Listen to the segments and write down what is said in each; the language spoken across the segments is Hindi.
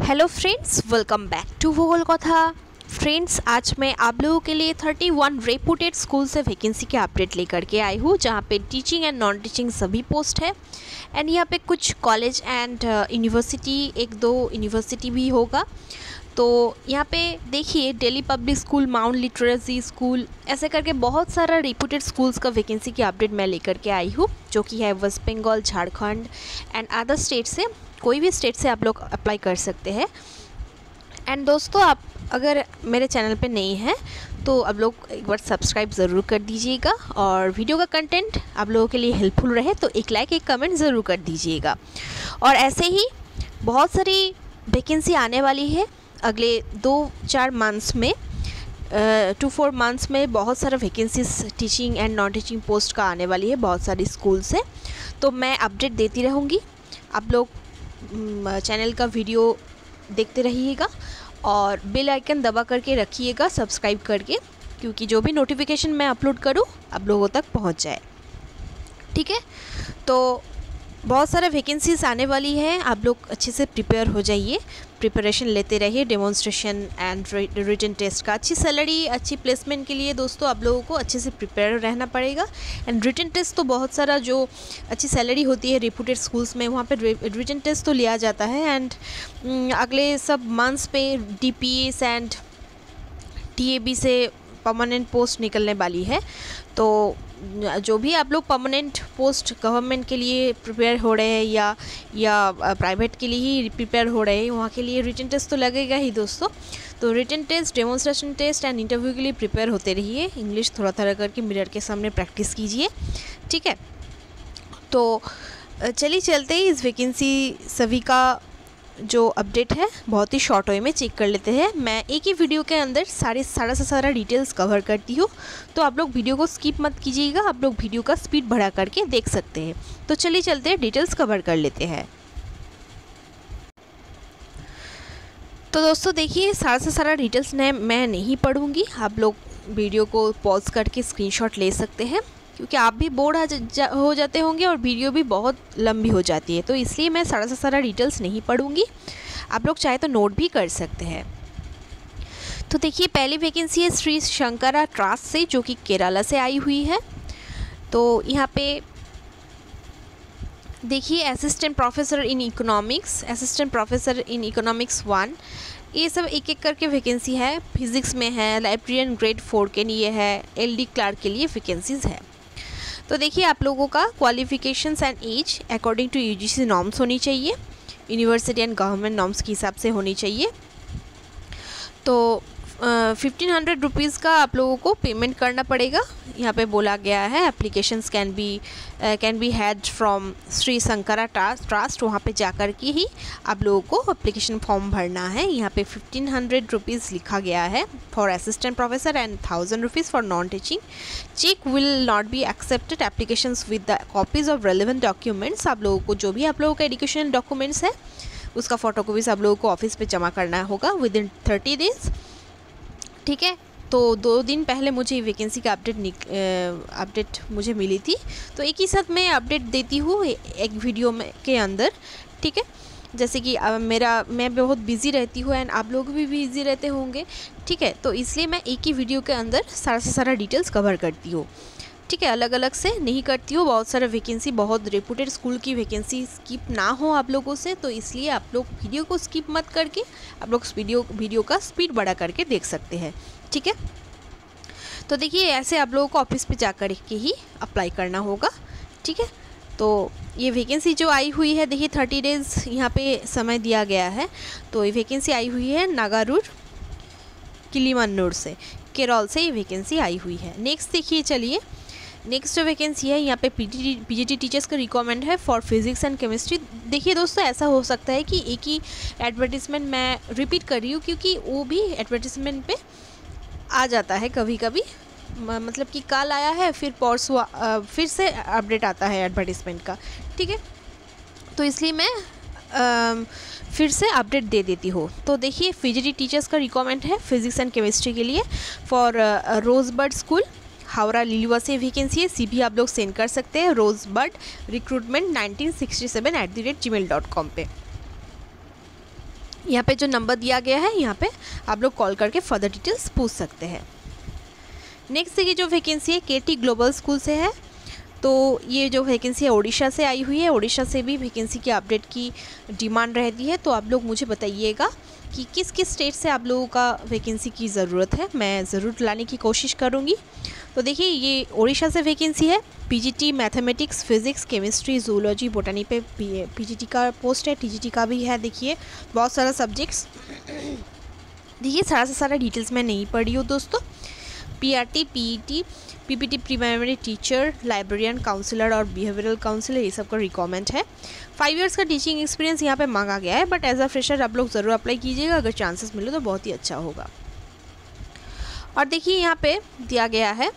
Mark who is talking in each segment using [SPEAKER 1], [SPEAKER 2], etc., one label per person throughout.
[SPEAKER 1] Hello friends, welcome back to Bhugol Katha. Friends, आज मैं आप लोगों के लिए 31 रेपुटेड स्कूल से वैकेंसी के अपडेट लेकर के आई हूँ, जहाँ पे टीचिंग एंड नॉन टीचिंग सभी पोस्ट है। एंड यहाँ पे कुछ कॉलेज एंड यूनिवर्सिटी, एक दो यूनिवर्सिटी भी होगा। तो यहाँ पे देखिए, Delhi public school, mount literacy school, ऐसे करके बहुत सारा रेपुटेड स्कूल्स का वैकेंसी की अपडेट मैं लेकर के आई हूँ, जो कि है west Bengal, Jharkhand and other state से। कोई भी स्टेट से आप लोग अप्लाई कर सकते हैं। एंड दोस्तों, आप अगर मेरे चैनल पे नहीं हैं तो आप लोग एक बार सब्सक्राइब ज़रूर कर दीजिएगा, और वीडियो का कंटेंट आप लोगों के लिए हेल्पफुल रहे तो एक लाइक, एक कमेंट ज़रूर कर दीजिएगा। और ऐसे ही बहुत सारी वैकेंसी आने वाली है अगले 2-4 मंथ्स में, 2-4 मंथ्स में बहुत सारा vacancies teaching and non teaching post का आने वाली है बहुत सारी स्कूल से। तो मैं अपडेट देती रहूँगी, आप लोग चैनल का वीडियो देखते रहिएगा और बेल आइकन दबा करके रखिएगा सब्सक्राइब करके, क्योंकि जो भी नोटिफिकेशन मैं अपलोड करूँ आप लोगों तक पहुँच जाए। ठीक है, तो बहुत सारा वैकेंसीज आने वाली है, आप लोग अच्छे से प्रिपेयर हो जाइए, प्रिपरेशन लेते रहिए। डेमोन्स्ट्रेशन एंड रिटन टेस्ट का अच्छी सैलरी, अच्छी प्लेसमेंट के लिए दोस्तों आप लोगों को अच्छे से प्रिपेयर रहना पड़ेगा। एंड रिटन टेस्ट तो बहुत सारा जो अच्छी सैलरी होती है रेपुटेड स्कूल्स में, वहाँ पे रिटन टेस्ट तो लिया जाता है। एंड अगले सब मंथ्स पे DPS एंड TAB से परमानेंट पोस्ट निकलने वाली है। तो जो भी आप लोग परमानेंट पोस्ट गवर्नमेंट के लिए प्रिपेयर हो रहे हैं या प्राइवेट के लिए ही प्रिपेयर हो रहे हैं, वहाँ के लिए रिटन टेस्ट तो लगेगा ही दोस्तों। तो written test, demonstration test and interview के लिए प्रिपेयर होते रहिए। इंग्लिश थोड़ा थोड़ा करके मिरर के सामने प्रैक्टिस कीजिए। ठीक है, तो चलिए चलते ही इस वैकेंसी सभी का जो अपडेट है बहुत ही शॉर्ट वे में चेक कर लेते हैं। मैं एक ही वीडियो के अंदर सारा डिटेल्स कवर करती हूँ, तो आप लोग वीडियो को स्किप मत कीजिएगा, आप लोग वीडियो का स्पीड बढ़ा करके देख सकते हैं। तो चलिए चलते हैं, डिटेल्स कवर कर लेते हैं। तो दोस्तों देखिए, सारा डिटेल्स मैं नहीं पढ़ूँगी, आप लोग वीडियो को पॉज करके स्क्रीनशॉट ले सकते हैं, क्योंकि आप भी बोर हो जाते होंगे और वीडियो भी बहुत लंबी हो जाती है। तो इसलिए मैं सारा डिटेल्स नहीं पढ़ूंगी, आप लोग चाहे तो नोट भी कर सकते हैं। तो देखिए, पहली वैकेंसी है श्री शंकरा ट्रस्ट से, जो कि केरला से आई हुई है। तो यहाँ पे देखिए, assistant professor in economics, assistant professor in economics 1, ये सब एक एक करके वैकेंसी है। फिजिक्स में है, लाइब्रेरियन ग्रेड 4 के लिए है, LD क्लर्क के लिए वैकेंसीज है। तो देखिए, आप लोगों का qualifications and age according to UGC norms होनी चाहिए, यूनिवर्सिटी एंड गवर्नमेंट नॉर्म्स के हिसाब से होनी चाहिए। तो 1500 रुपीज़ का आप लोगों को पेमेंट करना पड़ेगा। यहाँ पे बोला गया है applications can be had from Shri Shankara trust, वहाँ पे जाकर के ही आप लोगों को एप्लीकेशन फॉर्म भरना है। यहाँ पे 1500 रुपीज़ लिखा गया है for assistant professor and 1000 rupees for non teaching. Cheque will not be accepted applications with the copies of relevant documents. आप लोगों को जो भी आप लोगों का एजुकेशन डॉक्यूमेंट्स है उसका फ़ोटो कॉपीज़ आप लोगों को ऑफिस पे जमा करना होगा विदिन 30 डेज़। ठीक है, तो 2 दिन पहले मुझे वैकेंसी का अपडेट मुझे मिली थी, तो एक ही साथ मैं अपडेट देती हूँ एक वीडियो में के अंदर। ठीक है, जैसे कि मैं बहुत बिज़ी रहती हूँ एंड आप लोग भी बिज़ी रहते होंगे। ठीक है, तो इसलिए मैं एक ही वीडियो के अंदर सारा डिटेल्स कवर करती हूँ। ठीक है, अलग अलग से नहीं करती हूँ। बहुत सारा वैकेंसी, बहुत रेपुटेड स्कूल की वैकेंसी स्किप ना हो आप लोगों से, तो इसलिए आप लोग वीडियो को स्किप मत करके आप लोग वीडियो का स्पीड बढ़ा करके देख सकते हैं। ठीक है, तो देखिए, ऐसे आप लोगों को ऑफिस पे जा कर के ही अप्लाई करना होगा। ठीक है, तो ये वैकेंसी जो आई हुई है, देखिए 30 डेज़ यहाँ पे समय दिया गया है। तो ये वैकेंसी आई हुई है नागारूर किलीमन्नूर से, केरल से ये वैकेंसी आई हुई है। नेक्स्ट देखिए, चलिए नेक्स्ट जो वैकेंसी है, यहाँ पे PGT टीचर्स का रिक्वायरमेंट है फॉर फिजिक्स एंड केमिस्ट्री। देखिए दोस्तों, ऐसा हो सकता है कि एक ही एडवर्टीज़मेंट मैं रिपीट कर रही हूँ, क्योंकि वो भी एडवर्टीज़मेंट पे आ जाता है कभी कभी, मतलब कि कल आया है फिर परसों फिर से अपडेट आता है एडवर्टीज़मेंट का। ठीक है, तो इसलिए मैं फिर से अपडेट दे देती हूँ। तो देखिए, PGT टीचर्स का रिक्वायरमेंट है फिजिक्स एंड केमिस्ट्री के लिए for rosebird school Howrah Liluah से वैकेंसी है। CV आप लोग सेंड कर सकते हैं रोजबर्ड recruitment 1967 @gmail.com पे। यहाँ पे जो नंबर दिया गया है यहाँ पे आप लोग कॉल करके फर्दर डिटेल्स पूछ सकते हैं। नेक्स्ट देखिए जो वैकेंसी है केटी ग्लोबल स्कूल से है। तो ये जो वैकेंसी है उड़ीसा से आई हुई है। उड़ीसा से भी वैकेंसी के अपडेट की डिमांड रहती है, तो आप लोग मुझे बताइएगा कि किस किस स्टेट से आप लोगों का वैकेंसी की ज़रूरत है, मैं ज़रूर लाने की कोशिश करूँगी। तो देखिए ये उड़ीसा से वैकेंसी है। PGT mathematics, physics, chemistry, zoology, botany पे पीजीटी का पोस्ट है, टीजीटी का भी है। देखिए बहुत सारा सब्जेक्ट्स, देखिए सारा से सारा डिटेल्स मैं नहीं पढ़ी हूँ दोस्तों। PRT, PET, PPT primary teacher, librarian, counsellor और बिहेवियरल काउंसलर, ये सब का रिक्वायरमेंट है। 5 इयर्स का टीचिंग एक्सपीरियंस यहाँ पे मांगा गया है, बट एज अ फ्रेशर आप लोग ज़रूर अप्लाई कीजिएगा, अगर चांसेस मिले तो बहुत ही अच्छा होगा। और देखिए यहाँ पे दिया गया है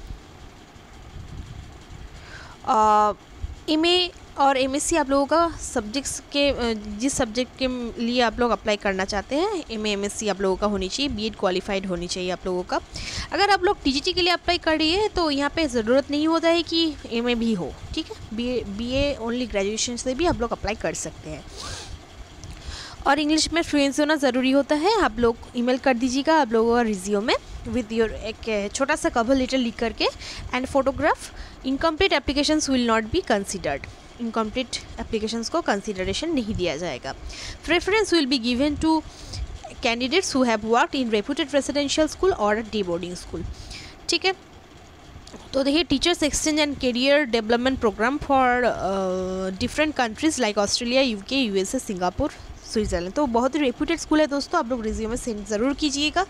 [SPEAKER 1] एमए और एमएससी आप लोगों का सब्जेक्ट्स के जिस सब्जेक्ट के लिए आप लोग अप्लाई करना चाहते हैं, एमए एमएससी आप लोगों का होनी चाहिए, बीएड क्वालिफाइड होनी चाहिए आप लोगों का। अगर आप लोग टीजीटी के लिए अप्लाई कर रही है तो यहाँ पे ज़रूरत नहीं होता है कि एमए भी हो, ठीक है। बीए ओनली ग्रेजुएशन से भी आप लोग अप्लाई कर सकते हैं। और इंग्लिश में फ्लुएंसी होना ज़रूरी होता है। आप लोग ईमेल कर दीजिएगा आप लोगों का रिज्यूमे विद योर एक छोटा सा कवर लेटर लिख करके and photograph. Incomplete applications will not be considered, incomplete applications को कंसिडरेशन नहीं दिया जाएगा। Preference will be given to candidates who have worked in reputed residential school और डे बोर्डिंग स्कूल, ठीक है। तो देखिए teachers exchange and career development programme for different countries like Australia, UK, USA, Singapore, Switzerland. तो बहुत ही रेप्यूटेड स्कूल है दोस्तों, आप लोग रिज्यूमे सेंड ज़रूर कीजिएगा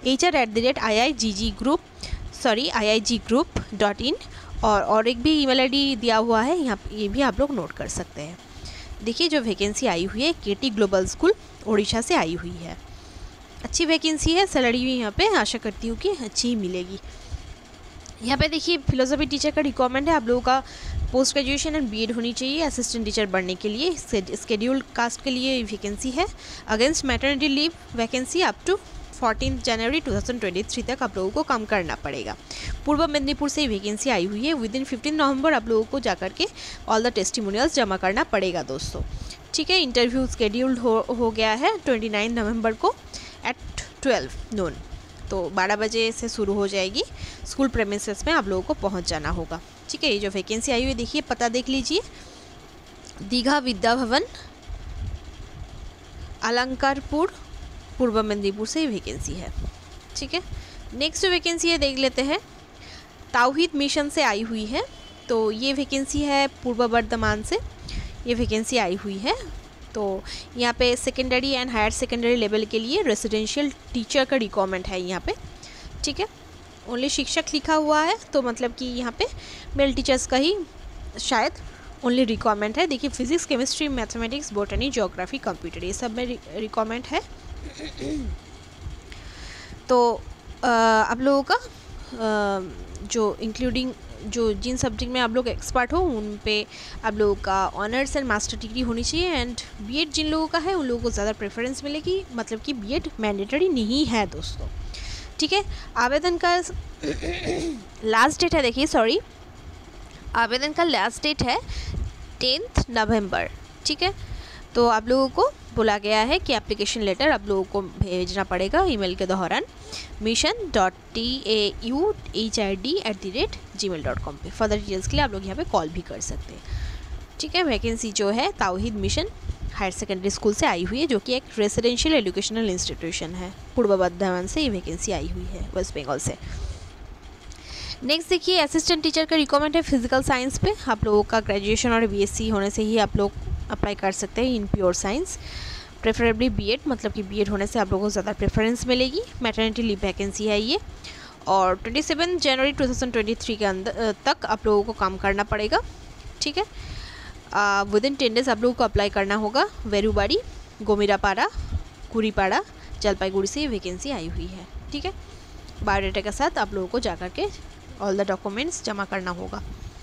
[SPEAKER 1] hr@iiggroup.in। और एक भी ईमेल आईडी दिया हुआ है यहाँ, ये भी आप लोग नोट कर सकते हैं। देखिए जो वैकेंसी आई हुई है केटी ग्लोबल स्कूल उड़ीसा से आई हुई है। अच्छी वैकेंसी है, सैलरी भी यहाँ पे आशा करती हूँ कि अच्छी ही मिलेगी। यहाँ पे देखिए फिलोसफी टीचर का रिक्वायरमेंट है। आप लोगों का पोस्ट ग्रेजुएशन एंड बीएड होनी चाहिए असिस्टेंट टीचर बनने के लिए। स्केड्यूल्ड कास्ट के लिए वैकेंसी है। Against maternity leave vacancy up to 14 जनवरी 2023 तक आप लोगों को काम करना पड़ेगा। पूर्व मेदिनीपुर से वैकेंसी आई हुई है। विदिन 15 नवंबर आप लोगों को जाकर के ऑल द टेस्टिमोनियल्स जमा करना पड़ेगा दोस्तों, ठीक है। इंटरव्यू स्केड्यूल्ड हो गया है 29 नवंबर को एट 12 नून। तो 12 बजे से शुरू हो जाएगी। स्कूल प्रेमिसेस में आप लोगों को पहुंच जाना होगा, ठीक है। ये जो वैकेंसी आई हुई देखिए पता देख लीजिए, दीघा विद्या भवन, अलंकारपुर, पूर्व मेदिनीपुर से वैकेंसी है, ठीक है। नेक्स्ट जो वैकेंसी है देख लेते हैं, तावहीद मिशन से आई हुई है। तो ये वैकेंसी है पूर्व बर्धमान से ये वैकेंसी आई हुई है। तो यहाँ पे secondary and higher secondary level के लिए रेसिडेंशियल टीचर का रिक्वायरमेंट है यहाँ पे, ठीक है। ओनली शिक्षक लिखा हुआ है, तो मतलब कि यहाँ पे मेल टीचर्स का ही शायद ओनली रिक्वायरमेंट है। देखिए physics, chemistry, mathematics, botany, geography, computer, ये सब में रिक्वायरमेंट है। तो आप लोगों का जो इंक्लूडिंग जो जिन सब्जेक्ट में आप लोग एक्सपर्ट हो उन पे आप लोगों का ऑनर्स एंड मास्टर डिग्री होनी चाहिए। एंड बीएड जिन लोगों का है उन लोगों को ज़्यादा प्रेफरेंस मिलेगी, मतलब कि बीएड मैंडेटरी नहीं है दोस्तों, ठीक है। आवेदन का लास्ट डेट है, देखिए सॉरी, आवेदन का लास्ट डेट है 10 नवंबर, ठीक है। तो आप लोगों को बोला गया है कि एप्लीकेशन लेटर आप लोगों को भेजना पड़ेगा ईमेल के दौरान mission.tauhid@gmail.com पे। फर्दर डिटेल्स के लिए आप लोग यहाँ पे कॉल भी कर सकते हैं, ठीक है। वैकेंसी जो है Tawheed mission higher secondary school से आई हुई है, जो कि एक रेसिडेंशियल एजुकेशनल इंस्टीट्यूशन है। पूर्व बर्धमान से ये वैकेंसी आई हुई है वेस्ट बंगाल से। नेक्स्ट देखिए असिस्टेंट टीचर का रिक्वायरमेंट है फिजिकल साइंस पे। आप लोगों का ग्रेजुएशन और बीएससी होने से ही आप लोग अप्लाई कर सकते हैं in pure science, preferably BEd, मतलब कि बीएड होने से आप लोगों को ज़्यादा प्रेफरेंस मिलेगी। मैटरनिटी लीव वैकेंसी है ये, और 27 जनवरी 2023 के अंदर तक आप लोगों को काम करना पड़ेगा, ठीक है। विदिन 10 डेज आप लोगों को अप्लाई करना होगा। वेरूबाड़ी, गोमिरापाड़ा, कुरीपाड़ा, जलपाईगुड़ी से वैकेंसी आई हुई है, ठीक है। बायोडाटा के साथ आप लोगों को जाकर के ऑल द डॉक्यूमेंट्स जमा करना होगा।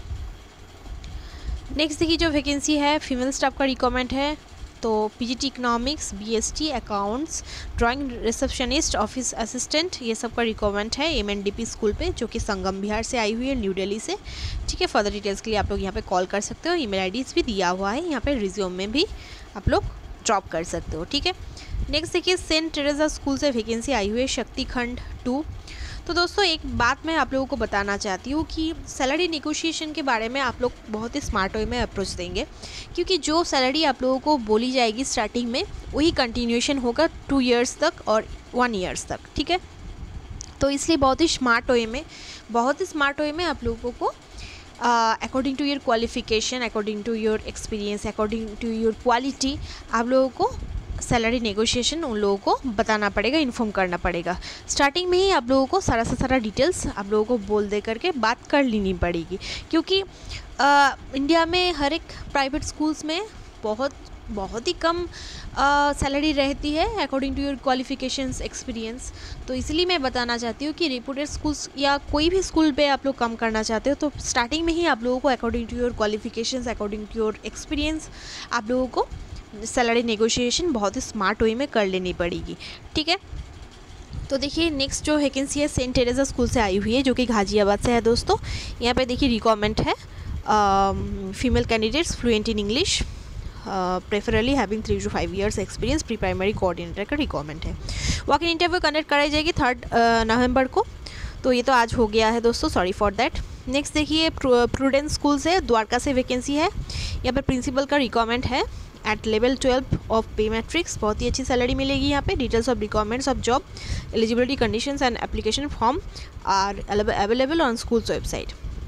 [SPEAKER 1] नेक्स्ट देखिए जो वैकेंसी है फीमेल स्टाफ का रिक्वायरमेंट है। तो PGT economics, BST accounts, drawing receptionist, office assistant, ये सब का रिक्वायरमेंट है एमएनडीपी स्कूल पे, जो कि संगम बिहार से आई हुई है, न्यू दिल्ली से, ठीक है। फर्दर डिटेल्स के लिए आप लोग यहाँ पे कॉल कर सकते हो। ईमेल आईडीज़ भी दिया हुआ है यहाँ पे रिज्यूम में भी आप लोग ड्रॉप कर सकते हो, ठीक है। नेक्स्ट देखिए सेंट टेरेसा स्कूल से वैकेंसी आई हुई है शक्ति खंड 2। तो दोस्तों एक बात मैं आप लोगों को बताना चाहती हूँ कि सैलरी नेगोशिएशन के बारे में आप लोग बहुत ही स्मार्ट वे में अप्रोच देंगे, क्योंकि जो सैलरी आप लोगों को बोली जाएगी स्टार्टिंग में वही कंटिन्यूएशन होगा 2 ईयर्स तक और 1 ईयर्स तक, ठीक है। तो इसलिए बहुत ही स्मार्ट वे में आप लोगों को according to your qualification, according to your experience, according to your quality आप लोगों को सैलरी नेगोशिएशन उन लोगों को बताना पड़ेगा, इन्फॉर्म करना पड़ेगा। स्टार्टिंग में ही आप लोगों को सारा से सारा डिटेल्स आप लोगों को बोल दे करके बात कर लेनी पड़ेगी, क्योंकि इंडिया में हर एक प्राइवेट स्कूल्स में बहुत ही कम सैलरी रहती है according to your qualifications, experience. तो इसलिए मैं बताना चाहती हूँ कि रेपुटेड स्कूल्स या कोई भी स्कूल पे आप लोग काम करना चाहते हो तो स्टार्टिंग में ही आप लोगों को according to your qualifications, according to your experience आप लोगों को सैलरी नेगोशिएशन बहुत ही स्मार्ट वे में कर लेनी पड़ेगी, ठीक है। तो देखिए नेक्स्ट जो वैकेंसी है सेंट टेरेसा स्कूल से आई हुई है जो कि गाजियाबाद से है दोस्तों। यहाँ पे देखिए रिक्वायरमेंट है female candidates fluent in English, preferably having 3 to 5 years experience, pre primary coordinator का रिक्वायरमेंट है। वॉक इन इंटरव्यू कंडक्ट कराई जाएगी 3 नवंबर को। तो ये तो आज हो गया है दोस्तों, सॉरी फॉर दैट। नेक्स्ट देखिए प्रूडेंस स्कूल से द्वारका से वैकेंसी है। यहाँ पर प्रिंसिपल का रिक्वायरमेंट है at level 12 of pay matrix, बहुत ही अच्छी सैलरी मिलेगी यहाँ पे। Details of requirements of job, eligibility conditions and application form are available on schools website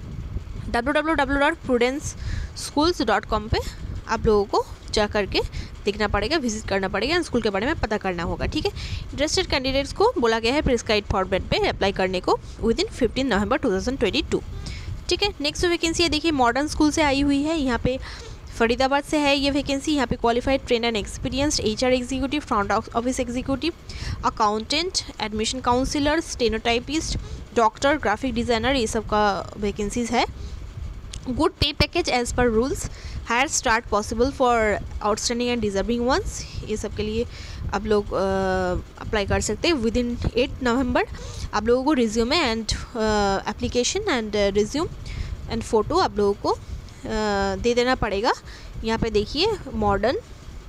[SPEAKER 1] www.prudenceschools.com पे आप लोगों को जा करके देखना पड़ेगा, विजिट करना पड़ेगा, स्कूल के बारे में पता करना होगा, ठीक है। इंटरेस्टेड कैंडिडेट्स को बोला गया है प्रिस्क्राइब्ड फॉर्मेट पे अप्लाई करने को विदिन 15 नवंबर 2022, ठीक है। नेक्स्ट वैकेंसी है देखिए मॉडर्न स्कूल से आई हुई है, यहाँ पे फरीदाबाद से है ये वैकेंसी। यहाँ पे qualified train and experienced HR executive, front office executive, accountant, admission counsellor, stenotypist, doctor, graphic designer, ये सब का वैकेंसीज है। Good pay package as per rules, higher start possible for outstanding and deserving ones, ये सब के लिए आप लोग अप्लाई कर सकते हैं। विदिन 8 नवंबर आप लोगों को resume and application and resume and photo आप लोगों को दे देना पड़ेगा। यहाँ पे देखिए मॉडर्न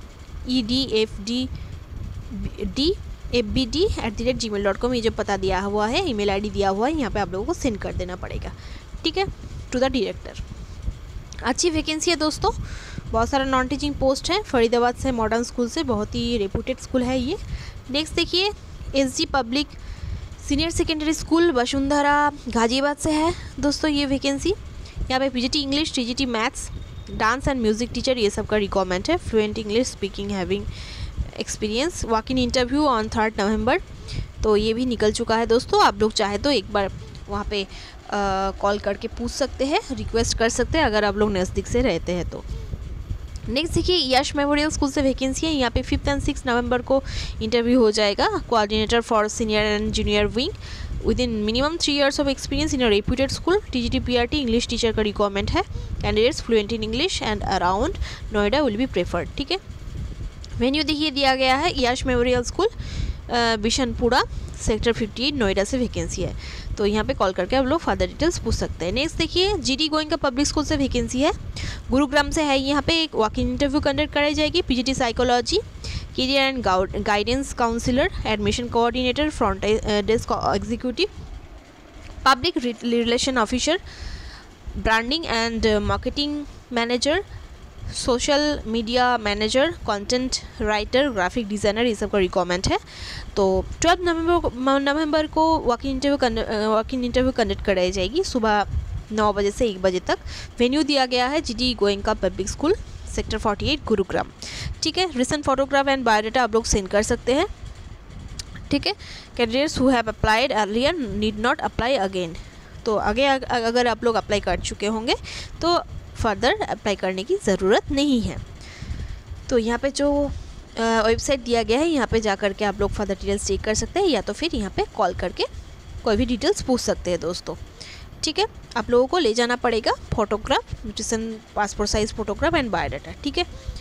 [SPEAKER 1] edfbd@gmail.com ये जो पता दिया हुआ है, ईमेल आईडी दिया हुआ है, यहाँ पे आप लोगों को सेंड कर देना पड़ेगा, ठीक है, टू द डायरेक्टर। अच्छी वैकेंसी है दोस्तों, बहुत सारा नॉन टीचिंग पोस्ट है। फरीदाबाद से मॉडर्न स्कूल से, बहुत ही रेपुटेड स्कूल है ये। नेक्स्ट देखिए SG public senior secondary school Vasundhara Ghaziabad से है दोस्तों ये वैकेंसी। यहाँ पे PGT English, TGT maths, dance and music teacher ये सब का रिक्वायरमेंट है। Fluent English speaking, having experience. Walk in interview on 3 November, तो ये भी निकल चुका है दोस्तों। आप लोग चाहे तो एक बार वहाँ पे कॉल करके पूछ सकते हैं, रिक्वेस्ट कर सकते हैं अगर आप लोग नज़दीक से रहते हैं तो। नेक्स्ट देखिए यश मेमोरियल स्कूल से वैकेंसी है। यहाँ पे 5 और 6 नवंबर को इंटरव्यू हो जाएगा। Coordinator for senior and junior wing within minimum 3 years of experience in a reputed school. TGT PRT English teacher का रिक्वायरमेंट है। Candidates fluent in English and around Noida will be preferred, ठीक है। वेन्यू देखिए दिया गया है Yash memorial school, Bishanpura, sector 58, Noida से वैकेंसी है। तो यहाँ पे कॉल करके आप लोग फर्दर डिटेल्स पूछ सकते हैं। नेक्स्ट देखिए GD गोइंग का पब्लिक स्कूल से वैकेंसी है, गुरुग्राम से है। यहाँ पे एक वॉक इन इंटरव्यू कंडक्ट कराई जाएगी। PGT psychology, career and guidance counsellor, admission coordinator, front desk executive, public relation officer, branding and marketing manager, social media manager, content writer, graphic designer, ये सब का रिक्वायरमेंट है। तो 12 नवंबर को वॉक इन इंटरव्यू कंडक्ट कराई जाएगी सुबह 9 बजे से 1 बजे तक। वेन्यू दिया गया है GD गोइंग का पब्लिक स्कूल, सेक्टर 48, गुरुग्राम, ठीक है। रिसेंट फोटोग्राफ एंड बायोडाटा आप लोग सेंड कर सकते हैं, ठीक है। Candidates who have applied earlier need not apply again. तो आगे अगर आप लोग अप्लाई कर चुके होंगे तो फर्दर अप्लाई करने की ज़रूरत नहीं है। तो यहाँ पे जो वेबसाइट दिया गया है यहाँ पे जा करके आप लोग फर्दर डिटेल्स चेक कर सकते हैं, या तो फिर यहाँ पे कॉल करके कोई भी डिटेल्स पूछ सकते हैं दोस्तों, ठीक है। आप लोगों को ले जाना पड़ेगा photograph, nutrition, passport size photograph and biodata, ठीक है,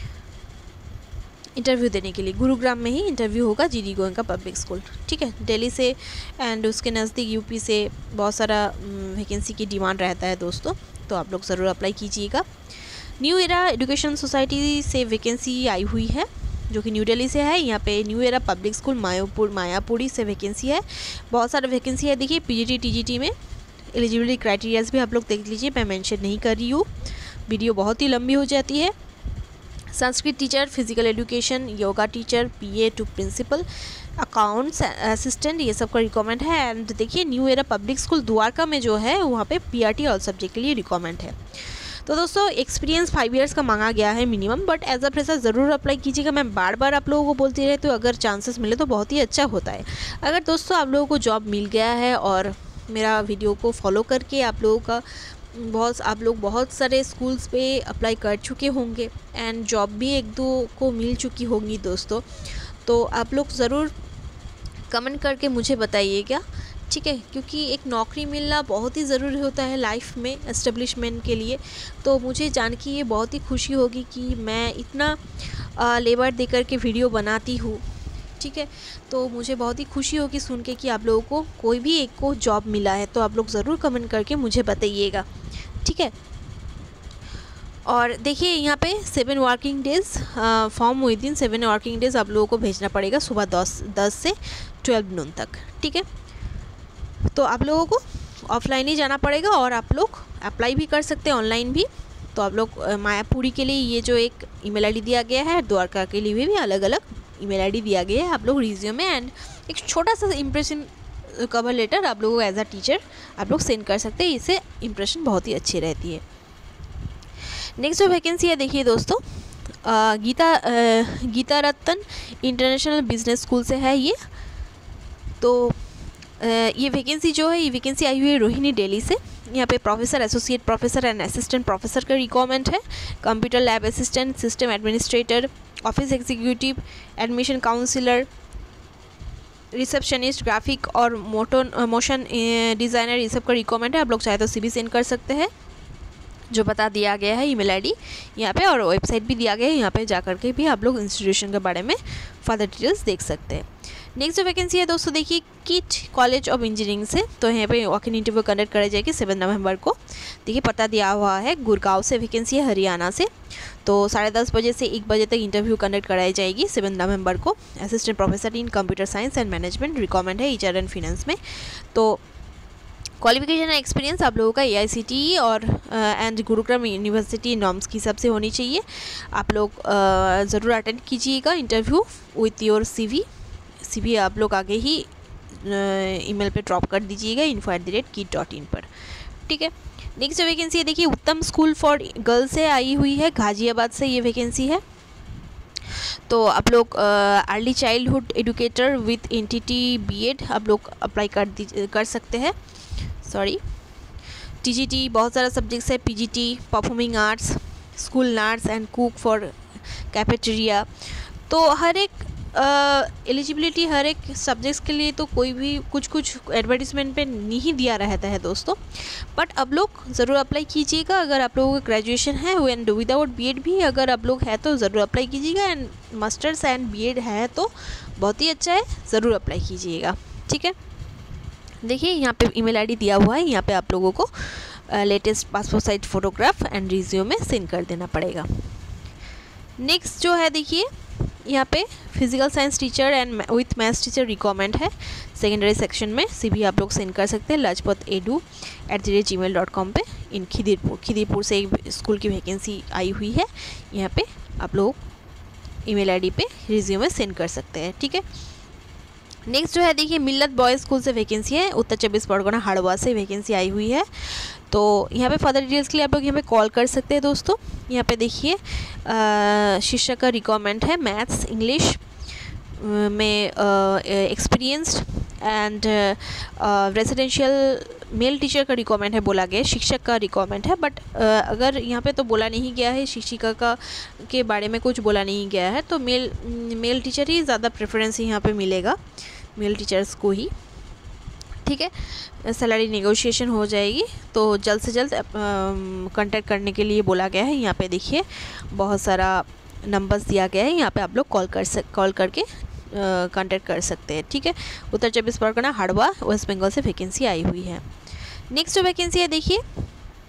[SPEAKER 1] इंटरव्यू देने के लिए। गुरुग्राम में ही इंटरव्यू होगा GD गोइंग का पब्लिक स्कूल, ठीक है। दिल्ली से एंड उसके नज़दीक UP से बहुत सारा वैकेंसी की डिमांड रहता है दोस्तों, तो आप लोग ज़रूर अप्लाई कीजिएगा। न्यू एरा एजुकेशन सोसाइटी से वैकेंसी आई हुई है जो कि न्यू दिल्ली से है। यहाँ पे new era public school Mayapuri से वैकेंसी है। बहुत सारा वैकेंसी है। देखिए पीजीटी टीजीटी में एलिजिबिलिटी क्राइटेरियाज भी आप लोग देख लीजिए, मैं मेंशन नहीं कर रही हूँ, वीडियो बहुत ही लंबी हो जाती है। Sanskrit teacher, physical education, yoga teacher, PA to principal, accounts assistant, ये सब का रिक्वायरमेंट है। एंड देखिए new era public school Dwarka में जो है वहाँ पे पीआरटी ऑल सब्जेक्ट के लिए रिक्वायरमेंट है। तो दोस्तों एक्सपीरियंस 5 इयर्स का मांगा गया है minimum, but as a fresher ज़रूर अप्लाई कीजिएगा। मैं बार बार आप लोगों को बोलती रहे, तो अगर चांसेस मिले तो बहुत ही अच्छा होता है। अगर दोस्तों आप लोगों को जॉब मिल गया है और मेरा वीडियो को फॉलो करके आप लोग बहुत सारे स्कूल्स पे अप्लाई कर चुके होंगे एंड जॉब भी 1-2 को मिल चुकी होंगी दोस्तों, तो आप लोग ज़रूर कमेंट करके मुझे बताइएगा, ठीक है, क्योंकि एक नौकरी मिलना बहुत ही ज़रूरी होता है लाइफ में एस्टेब्लिशमेंट के लिए। तो मुझे जान के ये बहुत ही खुशी होगी कि मैं इतना लेबर दे कर के वीडियो बनाती हूँ, ठीक है। तो मुझे बहुत ही खुशी होगी सुन के कि आप लोगों को कोई भी एक को जॉब मिला है, तो आप लोग ज़रूर कमेंट करके मुझे बताइएगा, ठीक है। और देखिए यहाँ पे 7 working days form within 7 working days आप लोगों को भेजना पड़ेगा, सुबह 10 से 12 नून तक, ठीक है। तो आप लोगों को ऑफलाइन ही जाना पड़ेगा और आप लोग अप्लाई भी कर सकते हैं ऑनलाइन भी। तो आप लोग मायापुरी के लिए ये जो एक ईमेल आईडी दिया गया है, द्वारका के लिए भी अलग अलग ईमेल आईडी दिया गया है। आप लोग रिज्यूमे एंड एक छोटा सा इम्प्रेशन कवर लेटर आप लोगों को एज अ टीचर आप लोग सेंड कर सकते हैं, इससे इम्प्रेशन बहुत ही अच्छी रहती है। नेक्स्ट जो वैकेंसी है देखिए दोस्तों, Geeta Ratna international business school से है ये। तो ये वैकेंसी जो है, ये वैकेंसी आई हुई है रोहिणी दिल्ली से। यहाँ पे professor, associate professor and assistant professor का रिक्वायरमेंट है। Computer lab assistant, system administrator, office executive, admission counsellor, receptionist, graphic और मोशन डिज़ाइनर, ये सब का रिक्वायरमेंट है। आप लोग चाहे तो CV सेंड कर सकते हैं, जो बता दिया गया है ईमेल आईडी यहाँ पे, और वेबसाइट भी दिया गया है, यहाँ पे जा करके भी आप लोग इंस्टीट्यूशन के बारे में फर्दर डिटेल्स देख सकते हैं। नेक्स्ट जो वैकेंसी है दोस्तों देखिए किट कॉलेज ऑफ इंजीनियरिंग से। तो यहाँ पे वॉक इन इंटरव्यू कंडक्ट कराई जाएगी 7 नवंबर को। देखिए पता दिया हुआ है, गुड़गांव से वैकेंसी है, हरियाणा से। तो 10:30 बजे से 1 बजे तक इंटरव्यू कंडक्ट कराई जाएगी 7 नवंबर को। Assistant professor in computer science and management requirement है HR एंड फिनेंस में। तो क्वालिफिकेशन एंड एक्सपीरियंस आप लोगों का AICTE और एंड गुरुग्राम यूनिवर्सिटी नॉर्म्स की हिसाब से होनी चाहिए। आप लोग ज़रूर अटेंड कीजिएगा इंटरव्यू विथ योर CV आप लोग आगे ही ईमेल पे ड्रॉप कर दीजिएगा info@kit.in पर, ठीक है। नेक्स्ट वैकेंसी है देखिए उत्तम स्कूल फॉर गर्ल्स से आई हुई है, गाजियाबाद से ये वैकेंसी है। तो आप लोग early childhood educator with NTT BEd आप लोग अप्लाई कर सकते हैं। TGT बहुत सारा सब्जेक्ट्स है, PGT performing arts, school nurse and cook for cafeteria. तो हर एक एलिजिबिलिटी हर एक सब्जेक्ट्स के लिए तो कोई भी कुछ एडवर्टीजमेंट पे नहीं दिया रहता है दोस्तों, बट आप लोग ज़रूर अप्लाई कीजिएगा। अगर आप लोगों का ग्रेजुएशन है एंड विदाउट BEd भी अगर आप लोग है तो ज़रूर अप्लाई कीजिएगा, एंड मास्टर्स एंड BEd है तो बहुत ही अच्छा है, ज़रूर अप्लाई कीजिएगा, ठीक है। देखिए यहाँ पे ईमेल आईडी दिया हुआ है, यहाँ पे आप लोगों को latest passport size photograph and resume send कर देना पड़ेगा। नेक्स्ट जो है देखिए यहाँ पे physical science teacher and with maths teacher requirement है सेकेंडरी सेक्शन में। CV आप लोग सेंड कर सकते हैं lajpatedu@gmail.com पे। इन खिदीरपुर से एक स्कूल की वैकेंसी आई हुई है, यहाँ पे आप लोग ईमेल आईडी पे रिज्यूमे सेंड कर सकते हैं, ठीक है। नेक्स्ट जो है देखिए मिल्लत बॉयज़ स्कूल से वैकेंसी है, उत्तर 24 परगना हाड़वा से वैकेंसी आई हुई है। तो यहाँ पे फर्दर डिटेल्स के लिए आप लोग यहाँ पे कॉल कर सकते हैं दोस्तों। यहाँ पे देखिए शिक्षक का रिक्वायरमेंट है, मैथ्स इंग्लिश में experienced and residential male teacher का रिक्वायरमेंट है बोला गया है, शिक्षक का रिक्वायरमेंट है, बट अगर यहाँ पे तो बोला नहीं गया है शिक्षिका का के बारे में कुछ बोला नहीं गया है, तो मेल टीचर ही ज़्यादा प्रेफरेंस यहाँ पे मिलेगा, मेल टीचर्स को ही, ठीक है। सैलरी नेगोशिएशन हो जाएगी, तो जल्द से जल्द कांटेक्ट करने के लिए बोला गया है। यहाँ पे देखिए बहुत सारा नंबर्स दिया गया है, यहाँ पे आप लोग कॉल करके कांटेक्ट कर सकते हैं, ठीक है। उत्तर 24 परगना हाड़वा वेस्ट बंगाल से वैकेंसी आई हुई है। नेक्स्ट जो वैकेंसी है देखिए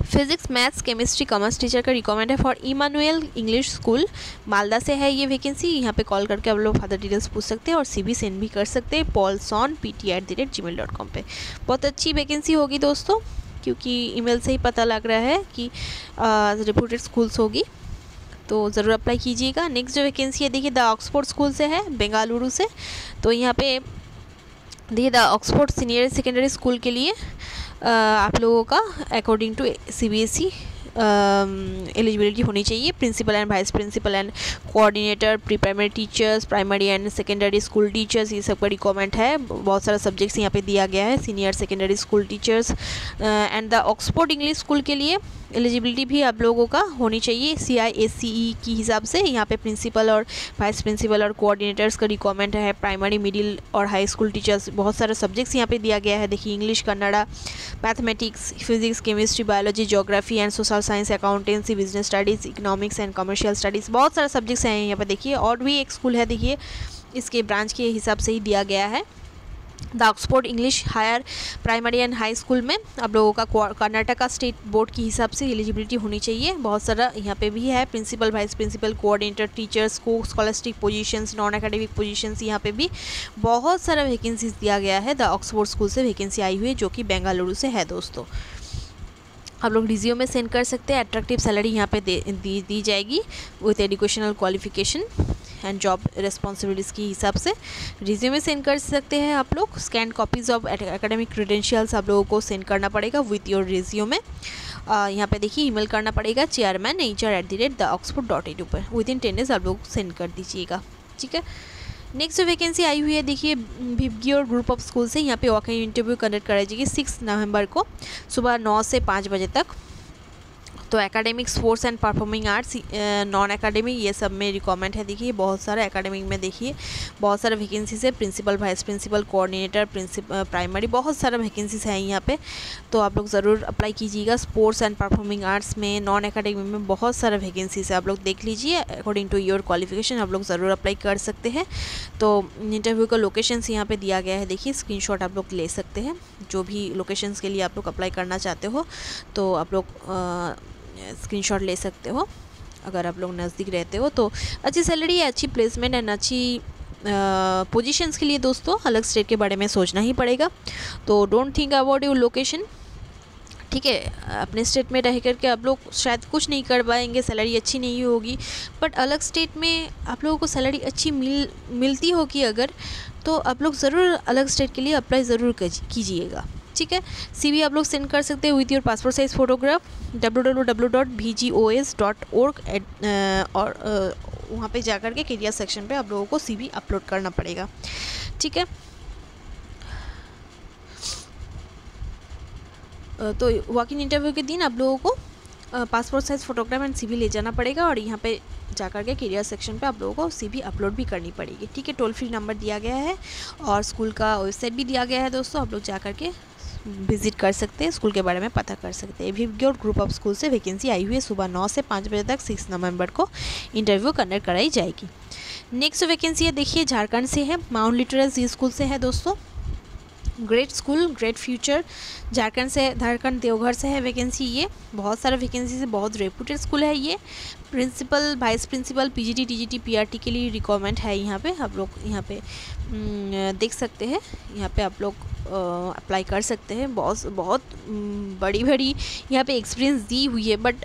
[SPEAKER 1] physics maths chemistry commerce teacher का रिक्वायरमेंट है for Emmanuel English school, Malda से है ये वैकेंसी। यहाँ पे कॉल करके आप लोग फर्दर डिटेल्स पूछ सकते हैं और CV सेंड भी कर सकते हैं paulson@gmail.com पे। बहुत अच्छी वैकेंसी होगी दोस्तों, क्योंकि ईमेल से ही पता लग रहा है कि रिपोर्टेड स्कूल्स होगी, तो ज़रूर अप्लाई कीजिएगा। नेक्स्ट जो वैकेंसी है देखिए द ऑक्सफोर्ड स्कूल से है, बेंगलुरु से। तो यहाँ पे देखिए the Oxford senior secondary school के लिए आप लोगों का अकॉर्डिंग टू CBSE एलिजिबिलिटी होनी चाहिए। Principal and vice principal and coordinator, pre primary teachers, primary and secondary school teachers, ये सब का रिक्वायरमेंट है। बहुत सारा सब्जेक्ट्स यहाँ पे दिया गया है। Senior secondary school teachers and the Oxford English school के लिए एलिजिबिलिटी भी आप लोगों का होनी चाहिए CISCE की हिसाब से। यहाँ पे प्रिंसिपल और वाइस प्रिंसिपल और कोऑर्डिनेटर्स का रिक्वायरमेंट है। प्राइमरी, मिडिल और हाई स्कूल टीचर्स, बहुत सारे सब्जेक्ट्स यहाँ पे दिया गया है। देखिए English, Kannada, mathematics, physics, chemistry, biology, geography and social science, accountancy, business studies, economics and commercial studies, बहुत सारे सब्जेक्ट्स हैं यहाँ पे। देखिए और भी एक स्कूल है, देखिए इसके ब्रांच के हिसाब से ही दिया गया है। The Oxford English higher primary and high school में आप लोगों का कर्नाटका स्टेट बोर्ड के हिसाब से एलिजिबिलिटी होनी चाहिए। बहुत सारा यहाँ पे भी है। Principal, vice principal, coordinator, teachers को scholastic positions, non academic positions, यहाँ पे भी बहुत सारा वैकेंसीज दिया गया है। द ऑक्सफोर्ड स्कूल से वैकेंसी आई हुई है जो कि बेंगलुरु से है दोस्तों। आप लोग रिज्यूम में सेंड कर सकते हैं। अट्रैक्टिव सैलरी यहाँ पे दी जाएगी with educational qualification and job responsibilities के हिसाब से रिज्यूमे सेंड कर सकते हैं आप लोग। Scan copies of academic credentials आप लोगों को सेंड करना पड़ेगा विथ योर रिज्यूमे। यहाँ पे देखिए ईमेल करना पड़ेगा chairman@oxford.edu पर। विद इन 10 डेज आप लोग सेंड कर दीजिएगा, ठीक है। नेक्स्ट जो वैकेंसी आई हुई है देखिए भिवगियोर ग्रुप ऑफ स्कूल से। यहाँ पे वॉक इन इंटरव्यू कंडक्ट कराई जाएगी 6 नवंबर को सुबह 9 से 5 बजे तक। तो academic, sports and performing arts, non academic, ये सब में रिक्वायरमेंट है। देखिए बहुत सारा एकेडमिक में देखिए बहुत सारा वैकेंसीज है। Principal, vice principal, coordinator, primary, बहुत सारा वैकेंसीज हैं यहाँ पे। तो आप लोग ज़रूर अप्लाई कीजिएगा। स्पोर्ट्स एंड परफॉर्मिंग आर्ट्स में, नॉन एकेडमिक में बहुत सारा वैकेंसीज है। आप लोग देख लीजिए अकॉर्डिंग टू योर क्वालिफिकेशन आप लोग ज़रूर अप्लाई कर सकते हैं। तो इंटरव्यू का लोकेशंस यहाँ पे दिया गया है, देखिए स्क्रीनशॉट आप लोग ले सकते हैं। जो भी लोकेशंस के लिए आप लोग अप्लाई करना चाहते हो तो आप लोग स्क्रीनशॉट ले सकते हो। अगर आप लोग नज़दीक रहते हो तो अच्छी सैलरी है, अच्छी प्लेसमेंट एंड अच्छी पोजीशंस के लिए दोस्तों अलग स्टेट के बारे में सोचना ही पड़ेगा। तो don't think about your location, ठीक है। अपने स्टेट में रह करके आप लोग शायद कुछ नहीं कर पाएंगे, सैलरी अच्छी नहीं होगी, बट अलग स्टेट में आप लोगों को सैलरी अच्छी मिलती होगी अगर, तो आप लोग ज़रूर अलग स्टेट के लिए अप्लाई ज़रूर कीजिएगा, ठीक है। CV आप लोग सेंड कर सकते हैं with your passport size photograph www.vgos.org और वहाँ पे जाकर के कैरियर सेक्शन पे आप लोगों को CV अपलोड करना पड़ेगा, ठीक है। तो वॉक इन इंटरव्यू के दिन आप लोगों को passport size photograph and CV ले जाना पड़ेगा और यहाँ पे जाकर के कैरियर सेक्शन पे आप लोगों को CV अपलोड भी करनी पड़ेगी, ठीक है। टोल फ्री नंबर दिया गया है और स्कूल का वेबसाइट भी दिया गया है दोस्तों। आप लोग जाकर के विजिट कर सकते हैं, स्कूल के बारे में पता कर सकते हैं। भिवगियोर ग्रुप ऑफ स्कूल से वैकेंसी आई हुई है। सुबह 9 से 5 बजे तक 6 नवंबर को इंटरव्यू कंडक्ट कराई जाएगी। नेक्स्ट वैकेंसी है देखिए झारखंड से है, माउंट लिटरेसी स्कूल से है दोस्तों। Great school, great future, Jharkhand से, झारखंड देवघर से है वैकेंसी। ये बहुत सारा वैकेंसी से बहुत रेपुटेड स्कूल है ये। Principal, vice principal, PGT, TGT, PRT के लिए रिक्वायरमेंट है यहाँ पे। आप लोग यहाँ पे देख सकते हैं, यहाँ पे आप लोग अप्लाई कर सकते हैं। बहुत बड़ी यहाँ पे एक्सपीरियंस दी हुई है, बट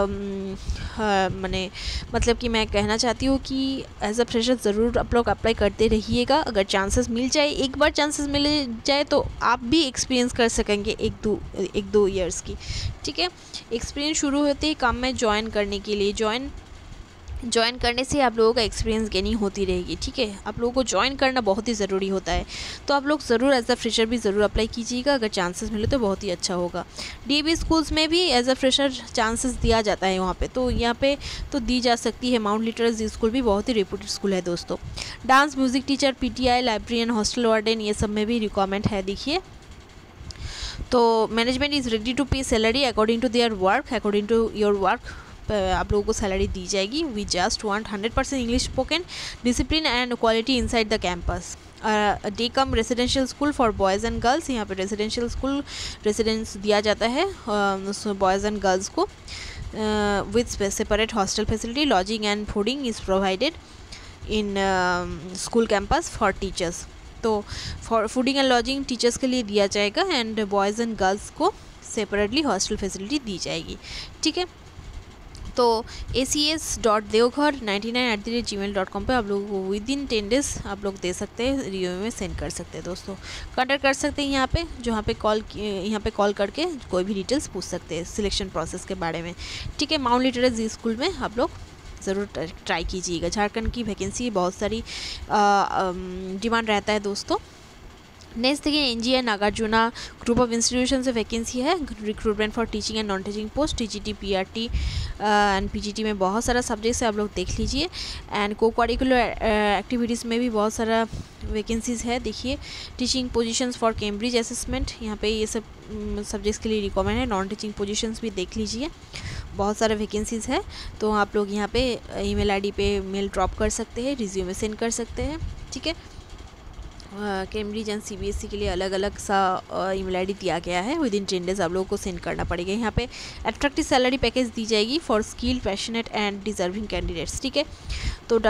[SPEAKER 1] मतलब कि मैं कहना चाहती हूँ कि एज अ फ्रेशर ज़रूर आप लोग अप्लाई करते रहिएगा। अगर चांसेस मिल जाए, एक बार चांसेस मिल जाए तो आप भी एक्सपीरियंस कर सकेंगे एक दो ईयर्स की, ठीक है। एक्सपीरियंस शुरू होते ही काम में ज्वाइन करने के लिए ज्वाइन करने से आप लोगों का एक्सपीरियंस गेनिंग होती रहेगी, ठीक है। आप लोगों को ज्वाइन करना बहुत ही ज़रूरी होता है, तो आप लोग ज़रूर एज अ फ्रेशर भी ज़रूर अप्लाई कीजिएगा। अगर चांसेस मिले तो बहुत ही अच्छा होगा। DAV स्कूल्स में भी एज अ फ्रेशर चांसेस दिया जाता है वहाँ पे, तो यहाँ पे तो दी जा सकती है। माउंट लिटरेसी स्कूल भी बहुत ही रेपुटेड स्कूल है दोस्तों। Dance, music teacher, PTI, librarian, hostel warden, ये सब में भी रिक्वायरमेंट है देखिए। तो management is ready to pay salary according to their work, according to your work आप लोगों को सैलरी दी जाएगी। We just want 100% English spoken, discipline and quality inside the campus. Day cum residential school for boys and girls, यहाँ पे रेजिडेंशियल स्कूल रेजिडेंस दिया जाता है बॉयज़ एंड गर्ल्स को with separate hostel facility, lodging and fooding is provided in school campus for teachers. तो for fooding and lodging teachers के लिए दिया जाएगा एंड बॉयज़ एंड गर्ल्स को सेपरेटली हॉस्टल फैसिलिटी दी जाएगी। ठीक है, तो acs.deoghar99@gmail.com पे आप लोग विद इन 10 डेज़ आप लोग दे सकते हैं, रिव्यू में सेंड कर सकते हैं दोस्तों। कॉन्टैक्ट कर सकते हैं यहाँ पे, यहाँ पे कॉल करके कोई भी डिटेल्स पूछ सकते हैं सिलेक्शन प्रोसेस के बारे में। ठीक है, माउंट लिटरेसी स्कूल में आप लोग ज़रूर ट्राई कीजिएगा। झारखंड की वैकेंसी बहुत सारी डिमांड रहता है दोस्तों। नेक्स्ट देखिए NGA Nagarjuna group of institution से वैकेंसी है, recruitment for teaching and non teaching post, TGT PRT and PGT में बहुत सारा सब्जेक्ट्स है, आप लोग देख लीजिए। एंड को करिकुलर एक्टिविटीज़ में भी बहुत सारा वैकेंसीज़ है। देखिए teaching positions for Cambridge assessment, यहाँ पे ये सब सब्जेक्ट्स के लिए रिकमेंड है। नॉन टीचिंग पोजीशंस भी देख लीजिए, बहुत सारे वैकेंसीज़ है। तो आप लोग यहाँ पे ईमेल आईडी पे मेल ड्रॉप कर सकते हैं, रिज्यूमे सेंड कर सकते हैं। ठीक है, कैम्ब्रिज एंड सीबीएसई के लिए अलग अलग सा ईमेल आईडी दिया गया है, विद इन 10 डेज़ आप लोगों को सेंड करना पड़ेगा। यहाँ पे अट्रैक्टिव सैलरी पैकेज दी जाएगी for skill passionate and deserving candidates. ठीक है, तो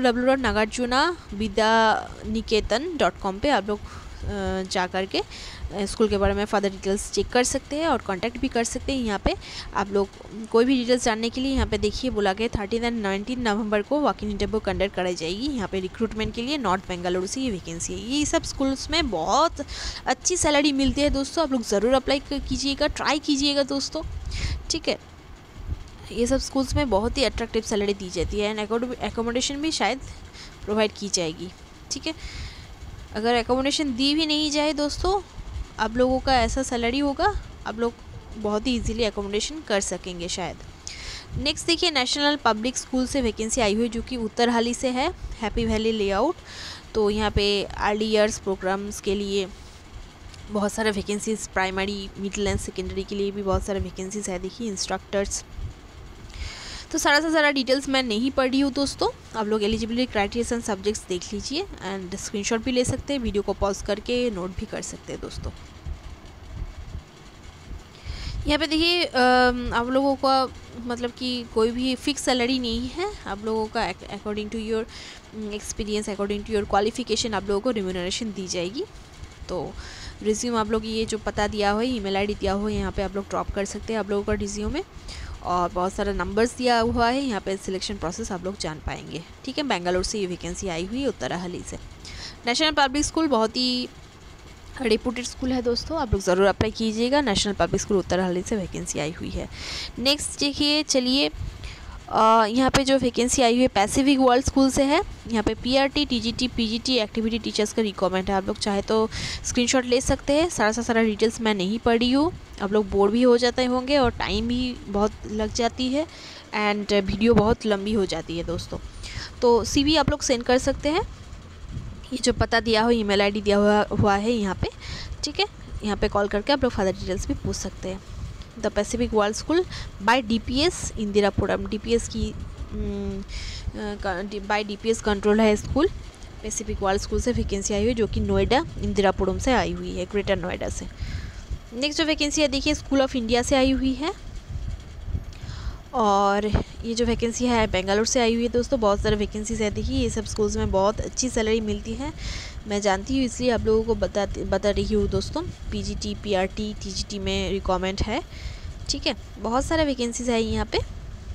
[SPEAKER 1] www.nagarjunavidyaniकेतन.com पे आप लोग जा कर के स्कूल के बारे में फर्दर डिटेल्स चेक कर सकते हैं और कांटेक्ट भी कर सकते हैं। यहाँ पे आप लोग कोई भी डिटेल्स जानने के लिए यहाँ पे देखिए बोला गया 13 एंड 19 नवंबर को वॉक इन इंटरव्यू कंडक्ट कराई जाएगी। यहाँ पे रिक्रूटमेंट के लिए नॉर्थ बेंगलुरु से ये वैकेंसी है। ये सब स्कूल्स में बहुत अच्छी सैलरी मिलती है दोस्तों, आप लोग ज़रूर अप्लाई कीजिएगा, ट्राई कीजिएगा दोस्तों। ठीक है, ये सब स्कूल्स में बहुत ही अट्रैक्टिव सैलरी दी जाती है एंड एकोमोडेशन भी शायद प्रोवाइड की जाएगी। ठीक है, अगर एकोमोडेशन दी भी नहीं जाए दोस्तों, आप लोगों का ऐसा सैलरी होगा, आप लोग बहुत ही इजीली एकोमोडेशन कर सकेंगे शायद। नेक्स्ट देखिए नेशनल पब्लिक स्कूल से वैकेंसी आई हुई जो कि उत्तरहाली से है, हैप्पी वैली लेआउट। तो यहाँ पे अर्ली ईयर्स प्रोग्राम्स के लिए बहुत सारे vacancies, primary middle and secondary के लिए भी बहुत सारे वैकेंसीज है। देखिए इंस्ट्रक्टर्स, तो सारा से सारा डिटेल्स मैं नहीं पढ़ी हूँ दोस्तों, आप लोग एलिजिबिलिटी क्राइटेरिया एंड सब्जेक्ट्स देख लीजिए एंड स्क्रीनशॉट भी ले सकते हैं, वीडियो को पॉज करके नोट भी कर सकते हैं दोस्तों। यहाँ पे देखिए आप लोगों का मतलब कि कोई भी फिक्स सैलरी नहीं है, आप लोगों का according to your experience, according to your qualification आप लोगों को रिम्यूनरेशन दी जाएगी। तो रिज्यूम आप लोग ये जो पता दिया हुआ है, ईमेल आईडी दिया हुआ है, यहाँ पे आप लोग ड्रॉप कर सकते हैं आप लोगों का रिज्यूम में, और बहुत सारा नंबर्स दिया हुआ है यहाँ पे, सिलेक्शन प्रोसेस आप लोग जान पाएंगे। ठीक है, बेंगलुरु से ये वैकेंसी आई हुई है उत्तराहली से। नेशनल पब्लिक स्कूल बहुत ही रेपुटेड स्कूल है दोस्तों, आप लोग ज़रूर अप्लाई कीजिएगा। नेशनल पब्लिक स्कूल उत्तराहली से वैकेंसी आई हुई है। नेक्स्ट देखिए चलिए यहाँ पे जो वैकेंसी आई हुई है पैसिफिक वर्ल्ड स्कूल से है। यहाँ पे PRT, TGT, PGT activity teachers का रिक्वायरमेंट है, आप लोग चाहे तो स्क्रीनशॉट ले सकते हैं। सारा डिटेल्स मैं नहीं पढ़ी हूँ, आप लोग बोर भी हो जाते होंगे और टाइम भी बहुत लग जाती है एंड वीडियो बहुत लंबी हो जाती है दोस्तों। तो सीवी आप लोग सेंड कर सकते हैं, ये जो पता दिया हो, ईमेल आईडी दिया हुआ है यहाँ पे। ठीक है, यहाँ पे कॉल करके आप लोग फर्दर डिटेल्स भी पूछ सकते हैं। The Pacific world school by DPS Indirapuram, DPS की बाय डीपीएस कंट्रोल है स्कूल। पैसिफिक वर्ल्ड स्कूल से वैकेंसी आई हुई है जो कि नोएडा इंदिरापुरम से आई हुई है, ग्रेटर नोएडा से। नेक्स्ट जो वैकेंसी है देखिए स्कूल ऑफ इंडिया से आई हुई है, और ये जो वैकेंसी है बेंगलुरु से आई हुई है दोस्तों। बहुत सारे वैकेंसीज है, देखिए ये सब स्कूल्स में बहुत अच्छी सैलरी मिलती है, मैं जानती हूँ इसलिए आप लोगों को बता रही हूँ दोस्तों। पीजीटी, पीआरटी, टीजीटी में रिक्वायरमेंट है। ठीक है, बहुत सारे वैकेंसीज है यहाँ पे।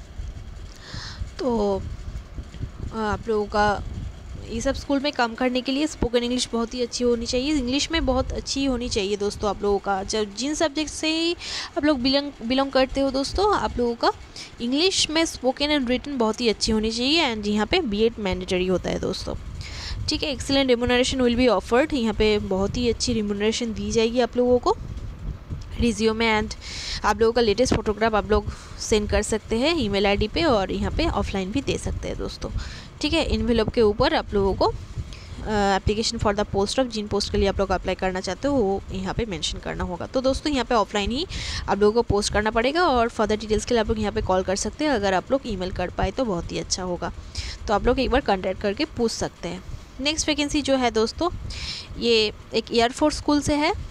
[SPEAKER 1] तो आप लोगों का ये सब स्कूल में काम करने के लिए स्पोकन इंग्लिश बहुत ही अच्छी होनी चाहिए, इंग्लिश में बहुत अच्छी होनी चाहिए दोस्तों आप लोगों का। जब जिन सब्जेक्ट से ही आप लोग बिलोंग करते हो दोस्तों, आप लोगों का इंग्लिश में स्पोकन एंड रिटन बहुत ही अच्छी होनी चाहिए एंड यहाँ पे बीएड मैंडेटरी होता है दोस्तों। ठीक है, excellent remuneration will be offered, यहाँ पे बहुत ही अच्छी रिम्यूनरेशन दी जाएगी आप लोगों को। रिज्यूमे एंड आप लोगों का लेटेस्ट फोटोग्राफ आप लोग सेंड कर सकते हैं ईमेल आईडी पे, और यहाँ पे ऑफलाइन भी दे सकते हैं दोस्तों। ठीक है, इन्वेलप के ऊपर आप लोगों को application for the post of, जिन पोस्ट के लिए आप लोग अप्लाई करना चाहते हो वो यहाँ पे मेंशन करना होगा। तो दोस्तों यहाँ पे ऑफलाइन ही आप लोगों को पोस्ट करना पड़ेगा, और फर्दर डिटेल्स के लिए आप लोग यहाँ पे कॉल कर सकते हैं। अगर आप लोग ईमेल कर पाए तो बहुत ही अच्छा होगा, तो आप लोग एक बार कॉन्टैक्ट करके पूछ सकते हैं। नेक्स्ट वैकेंसी जो है दोस्तों, ये एक एयरफोर्स स्कूल से है।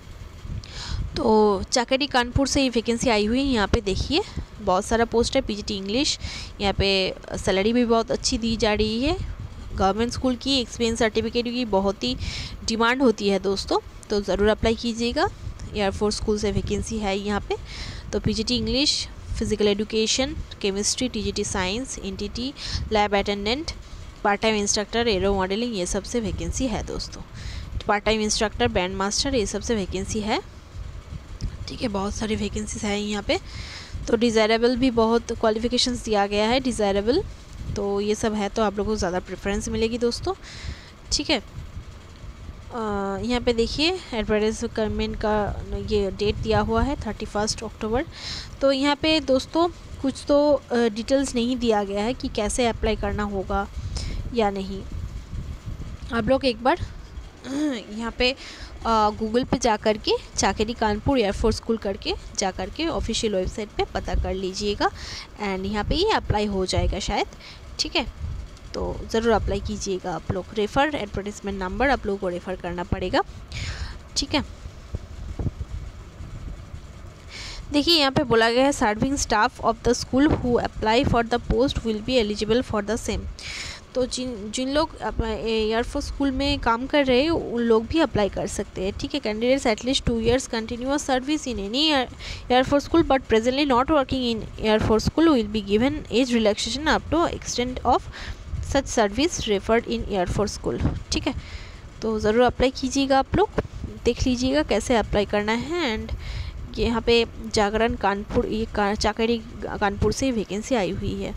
[SPEAKER 1] तो चाकरी कानपुर से ये वैकेंसी आई हुई है। यहाँ पे देखिए बहुत सारा पोस्ट है, पीजीटी इंग्लिश। यहाँ पे सैलरी भी बहुत अच्छी दी जा रही है। गवर्नमेंट स्कूल की एक्सपीरियंस सर्टिफिकेट की बहुत ही डिमांड होती है दोस्तों, तो ज़रूर अप्लाई कीजिएगा। एयरफोर्स स्कूल से वैकेंसी है यहाँ पे। तो PGT English, physical education, chemistry, TGT science, NTT, lab attendant, part time instructor, aero modelling, ये सब से वैकेंसी है दोस्तों। Part time instructor, band master, ये सब से वैकेंसी है। ठीक है, बहुत सारी वैकेंसीज हैं यहाँ पे। तो डिज़ायरेबल भी बहुत क्वालिफिकेशंस दिया गया है, डिज़ायरेबल, तो ये सब है, तो आप लोगों को ज़्यादा प्रेफरेंस मिलेगी दोस्तों। ठीक है, यहाँ पे देखिए एडवर्टाइजमेंट का ये डेट दिया हुआ है 31 अक्टूबर। तो यहाँ पे दोस्तों कुछ तो डिटेल्स नहीं दिया गया है कि कैसे अप्लाई करना होगा या नहीं। आप लोग एक बार यहाँ पे गूगल पे जा कर के चाकरी कानपुर एयरफोर्स स्कूल करके जा कर के ऑफिशियल वेबसाइट पे पता कर लीजिएगा, एंड यहाँ पे ये अप्लाई हो जाएगा शायद। ठीक है, तो ज़रूर अप्लाई कीजिएगा आप लोग। रेफ़र एडवर्टाइजमेंट नंबर आप लोगों को रेफ़र करना पड़ेगा। ठीक है, देखिए यहाँ पे बोला गया है serving staff of the school who apply for the post will be eligible for the same. तो जिन लोग एयरफोर्स स्कूल में काम कर रहे हैं उन लोग भी अप्लाई कर सकते हैं। ठीक है, candidates at least 2 years continuous service in any air force school but presently not working in air force school will be given age relaxation up to extent of such service referred in air force school. ठीक है, तो ज़रूर अप्लाई कीजिएगा। आप लोग देख लीजिएगा कैसे अप्लाई करना है। एंड यहाँ पे जागरण कानपुर, ये चाकरी कानपुर से वैकेंसी आई हुई है।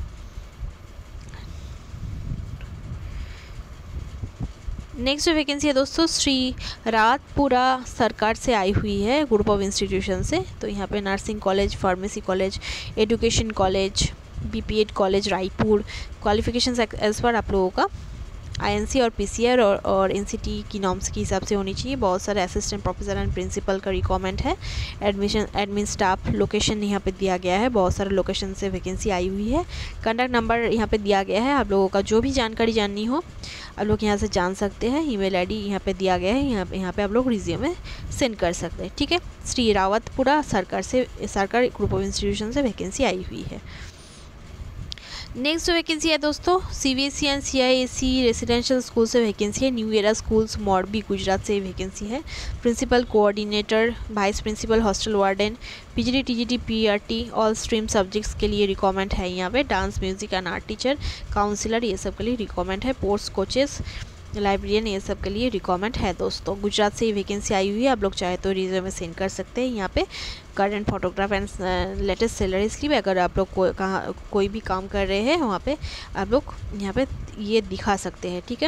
[SPEAKER 1] नेक्स्ट जो वैकेंसी है दोस्तों, श्री रावतपुरा सरकार से आई हुई है, ग्रुप ऑफ इंस्टीट्यूशन से। तो यहाँ पे nursing college, pharmacy college, education college, BPEd college Raipur. Qualifications age पर आप लोगों का आईएनसी और पीसीआर और एनसीटी की नॉर्म्स के हिसाब से होनी चाहिए। बहुत सारे असिस्टेंट प्रोफेसर एंड प्रिंसिपल का रिक्वायरमेंट है। एडमिन स्टाफ, लोकेशन यहाँ पे दिया गया है, बहुत सारे लोकेशन से वैकेंसी आई हुई है। कॉन्टैक्ट नंबर यहाँ पे दिया गया है। आप लोगों का जो भी जानकारी जाननी हो आप लोग यहाँ से जान सकते हैं। ईमेल आईडी यहाँ पे दिया गया है, यहाँ पे आप लोग रिज्यूमे सेंड कर सकते हैं। ठीक है, Shri Rawatpura Sarkar group of institution से वैकेंसी आई हुई है। नेक्स्ट जो वैकेंसी है दोस्तों, CBSE and CISC residential school से वैकेंसी है। New era schools Morbi Gujarat से वैकेंसी है। Principal, coordinator, vice principal, hostel warden, PGT, TGT, PRT, all stream subjects के लिए रिक्वायरमेंट है। यहाँ पे dance, music and art teacher, counsellor, ये सब के लिए रिक्वायरमेंट है। स्पोर्ट्स कोचेस, लाइब्रेरियन, ये सब के लिए रिक्वायरमेंट है दोस्तों। गुजरात से ये वैकेंसी आई हुई है। आप लोग चाहे तो रिज्यूमे सेंड कर सकते हैं। यहाँ पे current photograph and latest salary slip, अगर आप लोग कोई भी काम कर रहे हैं वहाँ पे आप लोग यहाँ पे ये दिखा सकते हैं। ठीक है,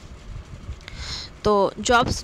[SPEAKER 1] तो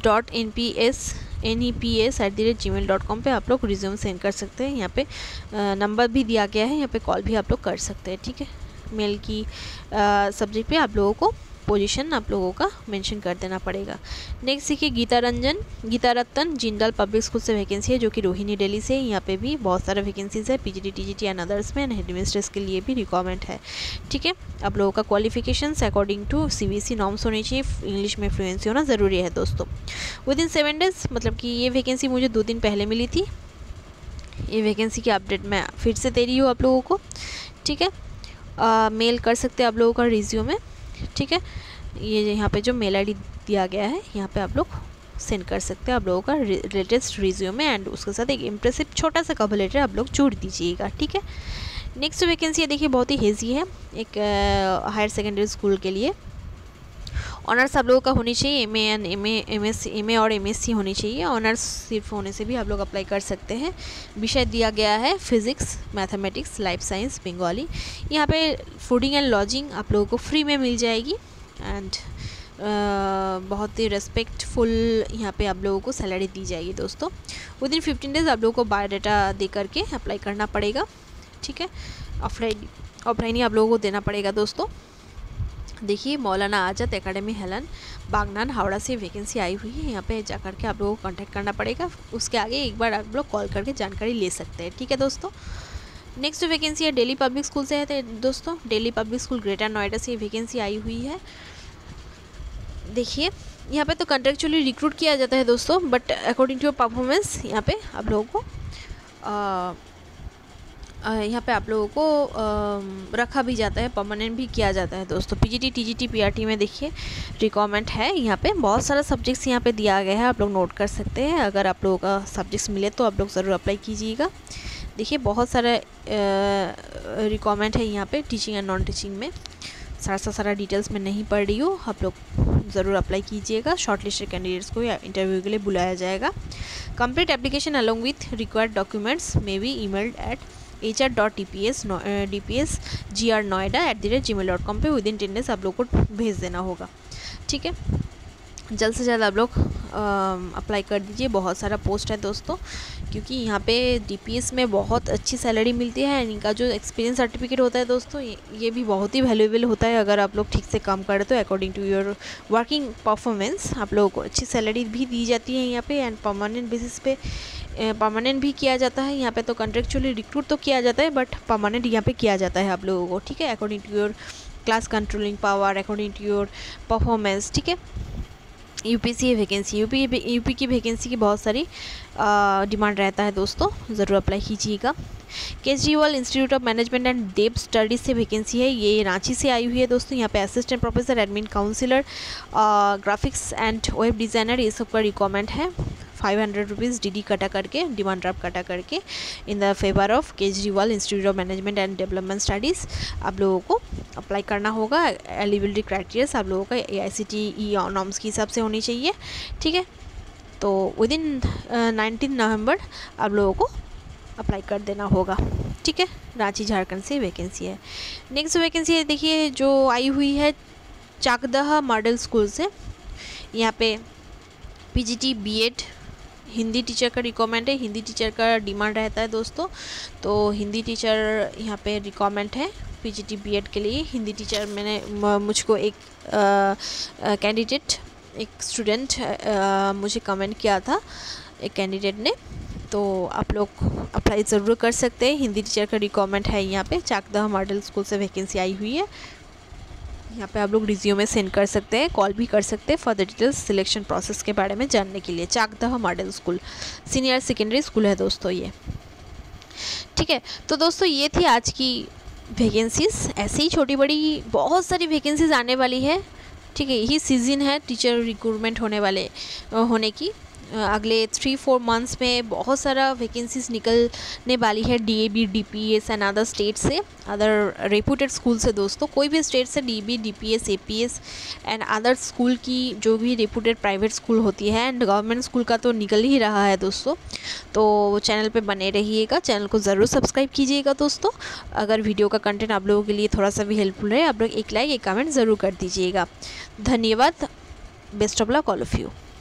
[SPEAKER 1] jobs.nps@gmail.com पे आप लोग रिज्यूम सेंड कर सकते हैं। यहाँ पे नंबर भी दिया गया है, यहाँ पे कॉल भी आप लोग कर सकते हैं। ठीक है, मेल की सब्जेक्ट पे आप लोगों को पोजीशन आप लोगों का मेंशन कर देना पड़ेगा। नेक्स्ट देखिए, गीता रत्न जिंदाल पब्लिक स्कूल से वैकेंसी है, जो कि रोहिणी दिल्ली से। यहाँ पे भी बहुत सारे वैकेंसीज है। पीजीटी, टीजीटी एंड अदर्स में हेडमिस्ट्रेस के लिए भी रिक्वायरमेंट है। ठीक है, आप लोगों का qualifications according to CBSE norms होनी चाहिए। इंग्लिश में फ्लुएंसी होना ज़रूरी है दोस्तों। विदिन 7 days, मतलब कि ये वैकेंसी मुझे 2 दिन पहले मिली थी। ये वैकेंसी की अपडेट मैं फिर से दे रही हूँ आप लोगों को। ठीक है, मेल कर सकते हैं आप लोगों का रिज्यूमे। ठीक है, ये यहाँ पे जो मेल आईडी दिया गया है यहाँ पे आप लोग सेंड कर सकते हैं आप लोगों का लेटेस्ट रिज्यूमे, एंड उसके साथ एक इम्प्रेसिव छोटा सा कवर लेटर आप लोग जोड़ दीजिएगा। ठीक है, नेक्स्ट वैकेंसी है देखिए, बहुत ही हेजी है। एक हायर सेकेंडरी स्कूल के लिए ऑनर्स आप लोगों का होनी चाहिए। एमए और एमएससी होनी चाहिए। ऑनर्स सिर्फ होने से भी आप लोग अप्लाई कर सकते हैं। विषय दिया गया है physics, mathematics, life science, Bengali. यहाँ पे फूडिंग एंड लॉजिंग आप लोगों को फ्री में मिल जाएगी। एंड बहुत ही रेस्पेक्टफुल यहाँ पे आप लोगों को सैलरी दी जाएगी दोस्तों। विदिन 15 days आप लोगों को बायोडाटा दे करके अप्लाई करना पड़ेगा। ठीक है, ऑफलाइन ही आप लोगों को देना पड़ेगा दोस्तों। देखिए, मौलाना आज़ाद एकेडमी हेलन बागनान हावड़ा से वैकेंसी आई हुई है। यहाँ पे जा करके आप लोगों को कांटेक्ट करना पड़ेगा। उसके आगे एक बार आप लोग कॉल करके जानकारी ले सकते हैं। ठीक है दोस्तों, नेक्स्ट वैकेंसी है दिल्ली पब्लिक स्कूल से है दोस्तों। Delhi public school greater Noida से वैकेंसी आई हुई है। देखिए यहाँ पे तो कॉन्ट्रेक्चुअली रिक्रूट किया जाता है दोस्तों, but according to your performance यहाँ पे आप लोगों को आप लोगों को रखा भी जाता है, परमानेंट भी किया जाता है दोस्तों। पीजीटी, टीजीटी, पीआरटी में देखिए रिक्वायरमेंट है। यहाँ पे बहुत सारा सब्जेक्ट्स यहाँ पे दिया गया है, आप लोग नोट कर सकते हैं। अगर आप लोगों का सब्जेक्ट्स मिले तो आप लोग ज़रूर अप्लाई कीजिएगा। देखिए बहुत सारा रिक्वायरमेंट है यहाँ पे टीचिंग एंड नॉन टीचिंग में। सारा डिटेल्स में नहीं पढ़ रही हूँ, आप लोग ज़रूर अप्लाई कीजिएगा। शॉर्टलिस्टेड कैंडिडेट्स को या इंटरव्यू के लिए बुलाया जाएगा। Complete application along with required documents may be emailed at hr.dpsgr@gmail.com पे विदिन 10 डेज आप लोग को भेज देना होगा। ठीक है, जल्द से जल्द आप लोग अप्लाई कर दीजिए। बहुत सारा पोस्ट है दोस्तों, क्योंकि यहाँ पे डीपीएस में बहुत अच्छी सैलरी मिलती है। इनका जो एक्सपीरियंस सर्टिफिकेट होता है दोस्तों, ये भी बहुत ही वैल्यूएबल होता है। अगर आप लोग ठीक से काम करें तो according to your working performance आप लोगों को अच्छी सैलरी भी दी जाती है यहाँ पे, एंड परमानेंट बेसिस पे परमानेंट भी किया जाता है। यहाँ पे तो कॉन्ट्रेक्चुअली रिक्रूट तो किया जाता है, बट परमानेंट यहाँ पे किया जाता है आप लोगों को। ठीक है, according to your class controlling power, according to your performance. ठीक है, यूपीसी वैकेंसी, यूपी की वैकेंसी की बहुत सारी डिमांड रहता है दोस्तों, ज़रूर अप्लाई कीजिएगा। Kejriwal institute of management and डेप स्टडीज़ से वैकेंसी है, ये रांची से आई हुई है दोस्तों। यहाँ पे assistant professor, admin counsellor, graphics and web designer, ये सब का रिक्वायरमेंट है। 500 रुपीज़ डी कटा करके, डिमांड ड्राफ्ट कटा करके in the favour of Kejriwal institute of management and development studies आप लोगों को अप्लाई करना होगा। एलिजिबिलिटी क्राइटेरिया आप लोगों का AICTE नॉर्म्स के हिसाब से होनी चाहिए। ठीक है, तो विदिन 19 नवंबर आप लोगों को अप्लाई कर देना होगा। ठीक है, रांची झारखंड से वैकेंसी है। नेक्स्ट वैकेंसी है देखिए जो आई हुई है चाकदह मॉडल स्कूल से। यहाँ पे PGT BEd हिंदी टीचर का रिक्वायरमेंट है। हिंदी टीचर का डिमांड रहता है दोस्तों, तो हिंदी टीचर यहाँ पे रिक्वायरमेंट है PGT BEd के लिए। हिंदी टीचर मुझको एक कैंडिडेट, एक स्टूडेंट मुझे कमेंट किया था, एक कैंडिडेट ने, तो आप लोग अप्लाई ज़रूर कर सकते हैं। हिंदी टीचर का रिक्वायरमेंट है यहाँ पे। चाकदह मॉडल स्कूल से वैकेंसी आई हुई है। यहाँ पे आप लोग रिज्यूमे सेंड कर सकते हैं, कॉल भी कर सकते हैं फर्दर डिटेल्स सिलेक्शन प्रोसेस के बारे में जानने के लिए। Chakdaha model school senior secondary school है दोस्तों ये। ठीक है, तो दोस्तों ये थी आज की वैकेंसीज़। ऐसे ही छोटी बड़ी बहुत सारी वैकेंसीज़ आने वाली है। ठीक है, यही सीज़न है टीचर रिक्रूटमेंट होने की। अगले 3-4 मंथ्स में बहुत सारा वैकेंसीज निकलने वाली है DAB, DPS and other state से, अदर रेपूटेड स्कूल से दोस्तों। कोई भी स्टेट से DAB, DPS, APS and other school की जो भी रेपूटेड प्राइवेट स्कूल होती है, एंड गवर्नमेंट स्कूल का तो निकल ही रहा है दोस्तों। तो चैनल पे बने रहिएगा, चैनल को ज़रूर सब्सक्राइब कीजिएगा दोस्तों। अगर वीडियो का कंटेंट आप लोगों के लिए थोड़ा सा भी हेल्पफुल है, आप लोग एक लाइक, एक कमेंट ज़रूर कर दीजिएगा। धन्यवाद। Best of luck all of you.